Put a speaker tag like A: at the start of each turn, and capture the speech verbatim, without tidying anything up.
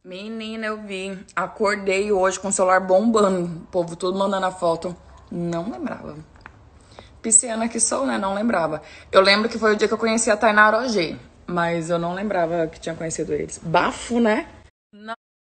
A: Menina, eu vi. Acordei hoje com o celular bombando. O povo tudo mandando a foto. Não lembrava. Pisciana que sou, né? Não lembrava. Eu lembro que foi o dia que eu conheci a Tainara O G. Mas eu não lembrava que tinha conhecido eles. Bafo, né?